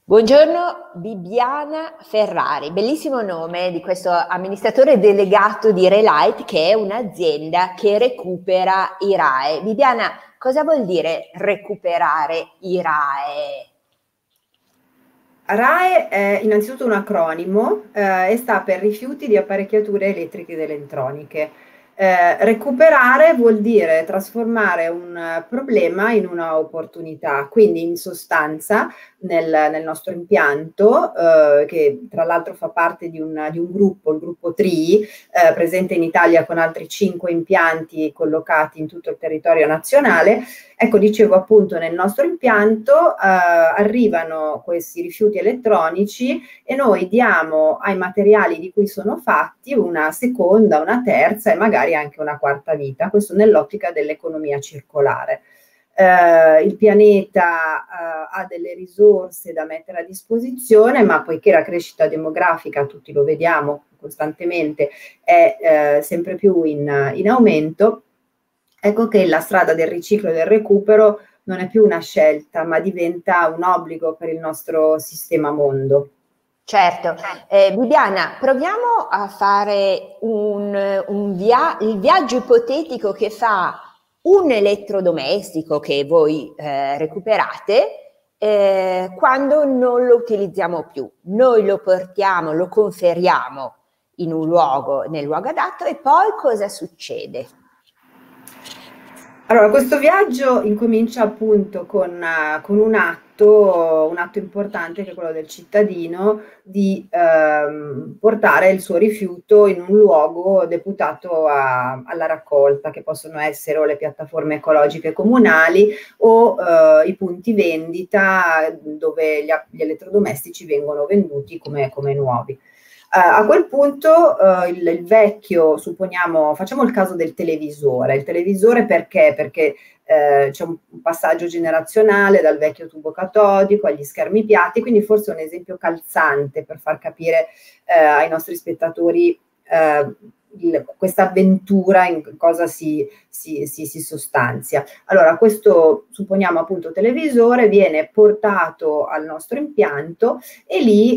Buongiorno Bibiana Ferrari, bellissimo nome di questo amministratore delegato di Relight, che è un'azienda che recupera i RAEE. Bibiana, cosa vuol dire recuperare i RAEE? RAEE è innanzitutto un acronimo e sta per rifiuti di apparecchiature elettriche ed elettroniche. Recuperare vuol dire trasformare un problema in una opportunità, quindi in sostanza nel nostro impianto, che tra l'altro fa parte di un gruppo, il gruppo TRI, presente in Italia con altri 5 impianti collocati in tutto il territorio nazionale. Ecco, dicevo appunto, nel nostro impianto arrivano questi rifiuti elettronici e noi diamo ai materiali di cui sono fatti una seconda, una terza e magari anche una quarta vita, questo nell'ottica dell'economia circolare. Il pianeta ha delle risorse da mettere a disposizione, ma poiché la crescita demografica, tutti lo vediamo costantemente, è sempre più in aumento, ecco che la strada del riciclo e del recupero non è più una scelta, ma diventa un obbligo per il nostro sistema mondo. Certo, Bibiana, proviamo a fare il viaggio ipotetico che fa un elettrodomestico che voi recuperate quando non lo utilizziamo più. Noi lo portiamo, lo conferiamo nel luogo adatto, e poi cosa succede? Allora, questo viaggio incomincia appunto con un atto importante, che è quello del cittadino, di portare il suo rifiuto in un luogo deputato alla raccolta, che possono essere o le piattaforme ecologiche comunali o i punti vendita dove gli elettrodomestici vengono venduti come nuovi. A quel punto il vecchio, supponiamo, facciamo il caso del televisore. Il televisore perché? Perché c'è un passaggio generazionale dal vecchio tubo catodico agli schermi piatti, quindi forse è un esempio calzante per far capire ai nostri spettatori questa avventura in cosa si sostanzia. Allora, questo, supponiamo appunto televisore, viene portato al nostro impianto e lì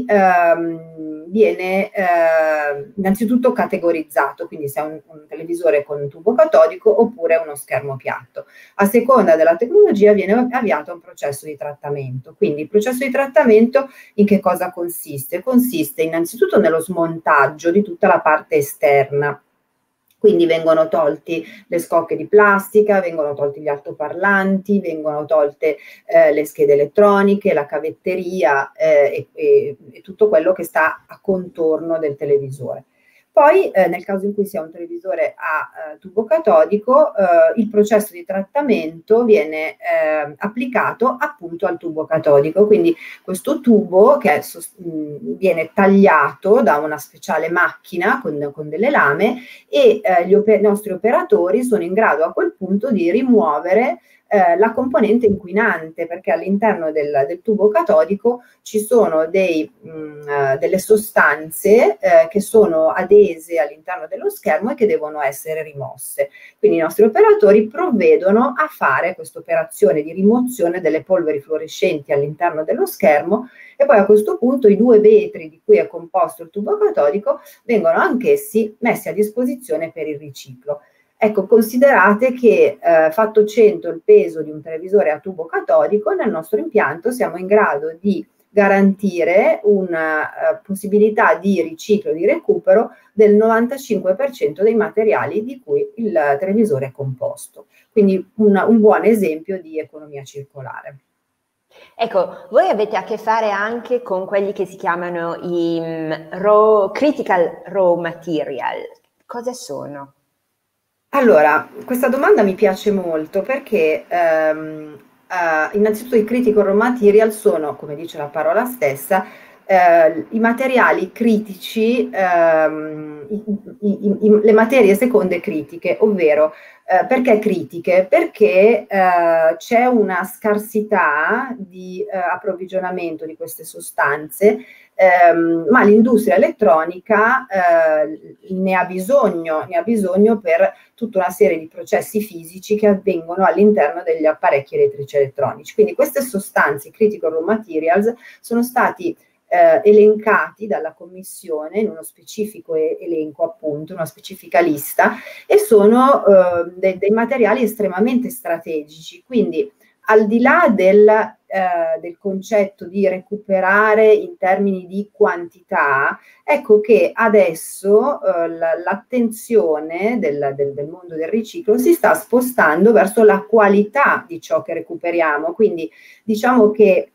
viene innanzitutto categorizzato, quindi se è un televisore con un tubo catodico oppure uno schermo piatto. A seconda della tecnologia viene avviato un processo di trattamento. Quindi il processo di trattamento in che cosa consiste? Consiste innanzitutto nello smontaggio di tutta la parte esterna. Quindi vengono tolti le scocche di plastica, vengono tolti gli altoparlanti, vengono tolte le schede elettroniche, la cavetteria e tutto quello che sta a contorno del televisore. Poi, nel caso in cui sia un televisore a tubo catodico, il processo di trattamento viene applicato appunto al tubo catodico. Quindi questo tubo viene tagliato da una speciale macchina con delle lame e i nostri operatori sono in grado a quel punto di rimuovere la componente inquinante, perché all'interno del tubo catodico ci sono delle sostanze che sono adese all'interno dello schermo e che devono essere rimosse. Quindi i nostri operatori provvedono a fare questa operazione di rimozione delle polveri fluorescenti all'interno dello schermo, e poi a questo punto i due vetri di cui è composto il tubo catodico vengono anch'essi messi a disposizione per il riciclo. Ecco, considerate che fatto 100 il peso di un televisore a tubo catodico, nel nostro impianto siamo in grado di garantire una possibilità di riciclo, di recupero del 95% dei materiali di cui il televisore è composto. Quindi un buon esempio di economia circolare. Ecco, voi avete a che fare anche con quelli che si chiamano i critical raw material. Cosa sono? Allora, questa domanda mi piace molto perché innanzitutto i critical raw material sono, come dice la parola stessa, i materiali critici, le materie seconde critiche, ovvero perché critiche? Perché c'è una scarsità di approvvigionamento di queste sostanze, ma l'industria elettronica ne ha bisogno per tutta una serie di processi fisici che avvengono all'interno degli apparecchi elettrici elettronici. Quindi queste sostanze, critical raw materials, sono stati elencati dalla Commissione in uno specifico elenco, appunto, una specifica lista, e sono dei materiali estremamente strategici. Quindi al di là del concetto di recuperare in termini di quantità, ecco che adesso l'attenzione del mondo del riciclo si sta spostando verso la qualità di ciò che recuperiamo. Quindi diciamo che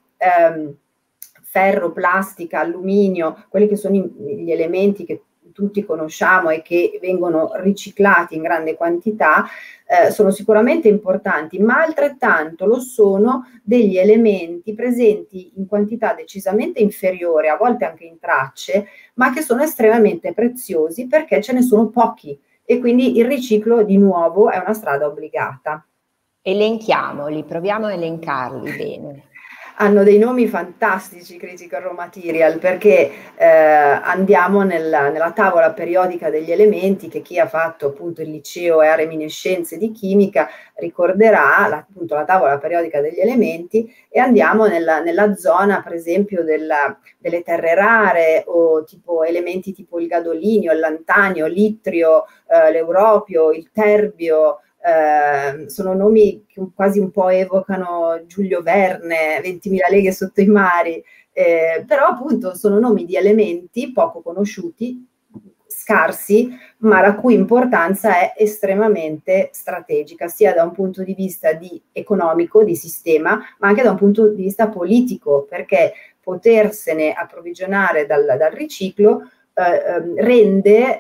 ferro, plastica, alluminio, quelli che sono gli elementi che tutti conosciamo e che vengono riciclati in grande quantità, sono sicuramente importanti, ma altrettanto lo sono degli elementi presenti in quantità decisamente inferiore, a volte anche in tracce, ma che sono estremamente preziosi perché ce ne sono pochi, e quindi il riciclo di nuovo è una strada obbligata. Elenchiamoli, proviamo a elencarli bene. Hanno dei nomi fantastici, critical raw material, perché andiamo nella tavola periodica degli elementi, che chi ha fatto appunto il liceo e ha reminiscenze di chimica ricorderà, appunto la tavola periodica degli elementi, e andiamo nella zona per esempio delle terre rare, o tipo elementi tipo il gadolinio, il lantanio, l'itrio, l'europio, il terbio. Sono nomi che quasi un po' evocano Giulio Verne, 20.000 leghe sotto i mari, però appunto sono nomi di elementi poco conosciuti, scarsi, ma la cui importanza è estremamente strategica, sia da un punto di vista economico, di sistema, ma anche da un punto di vista politico, perché potersene approvvigionare dal riciclo rende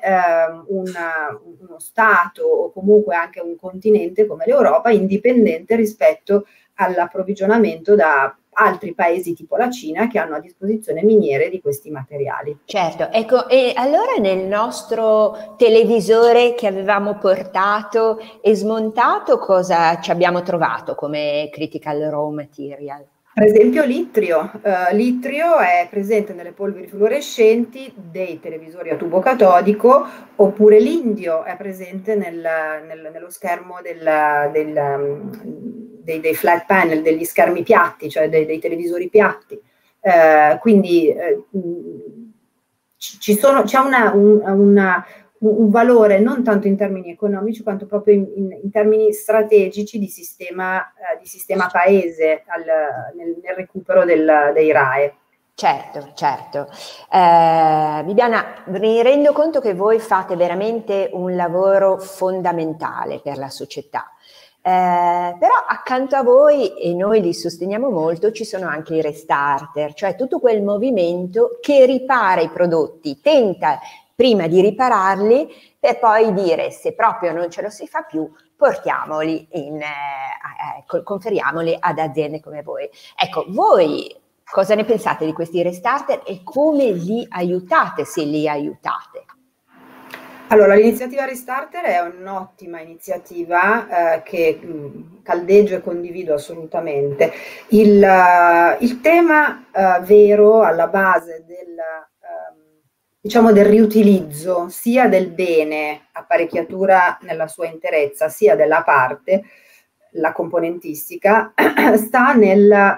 uno Stato, o comunque anche un continente come l'Europa, indipendente rispetto all'approvvigionamento da altri paesi tipo la Cina, che hanno a disposizione miniere di questi materiali. Certo, ecco, e allora nel nostro televisore che avevamo portato e smontato, cosa ci abbiamo trovato come critical raw material? Per esempio l'itrio. L'itrio è presente nelle polveri fluorescenti dei televisori a tubo catodico, oppure l'indio è presente nello schermo dei flat panel, degli schermi piatti, cioè dei televisori piatti. Quindi c'è un valore non tanto in termini economici quanto proprio in termini strategici di sistema paese nel recupero dei RAEE. Certo, certo. Viviana, mi rendo conto che voi fate veramente un lavoro fondamentale per la società. Però accanto a voi, e noi li sosteniamo molto, ci sono anche i restarter, cioè tutto quel movimento che ripara i prodotti, tenta prima di ripararli per poi dire, se proprio non ce lo si fa più, portiamoli conferiamoli ad aziende come voi. Ecco, voi cosa ne pensate di questi restarter e come li aiutate, se li aiutate? Allora, l'iniziativa Restarter è un'ottima iniziativa che caldeggio e condivido assolutamente. Il tema vero alla base diciamo del riutilizzo, sia del bene, apparecchiatura nella sua interezza, sia della parte, la componentistica, sta nel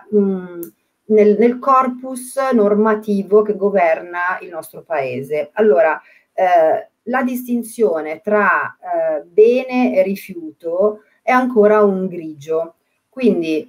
corpus normativo che governa il nostro paese. Allora, la distinzione tra bene e rifiuto è ancora un grigio, quindi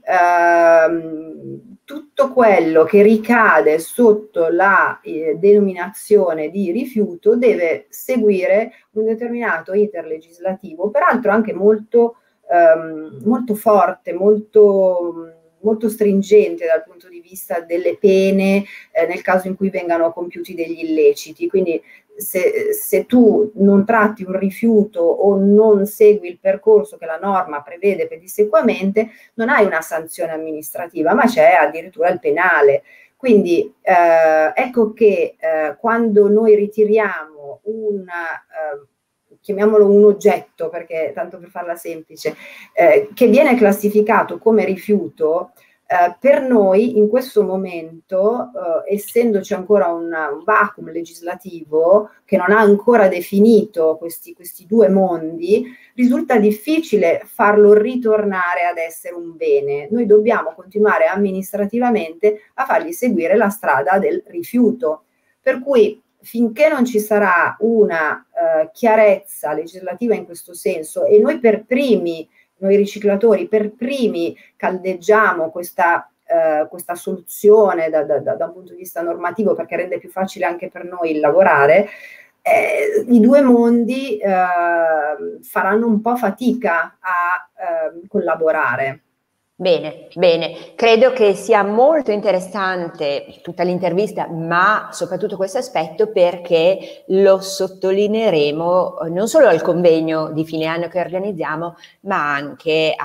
tutto quello che ricade sotto la denominazione di rifiuto deve seguire un determinato iter legislativo, peraltro anche molto forte, molto stringente dal punto di vista delle pene nel caso in cui vengano compiuti degli illeciti. Quindi se tu non tratti un rifiuto o non segui il percorso che la norma prevede pedissequamente, non hai una sanzione amministrativa, ma c'è addirittura il penale. Quindi ecco che quando noi ritiriamo chiamiamolo un oggetto, perché tanto per farla semplice, che viene classificato come rifiuto, per noi in questo momento, essendoci ancora un vacuum legislativo che non ha ancora definito questi due mondi, risulta difficile farlo ritornare ad essere un bene. Noi dobbiamo continuare amministrativamente a fargli seguire la strada del rifiuto. Per cui finché non ci sarà una chiarezza legislativa in questo senso, e noi per primi, noi riciclatori per primi caldeggiamo questa soluzione da un punto di vista normativo, perché rende più facile anche per noi il lavorare, i due mondi faranno un po' fatica a collaborare. Bene, bene, credo che sia molto interessante tutta l'intervista, ma soprattutto questo aspetto, perché lo sottolineeremo non solo al convegno di fine anno che organizziamo, ma anche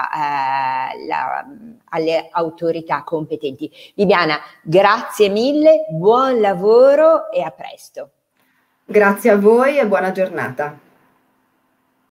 alle autorità competenti. Viviana, grazie mille, buon lavoro e a presto. Grazie a voi e buona giornata.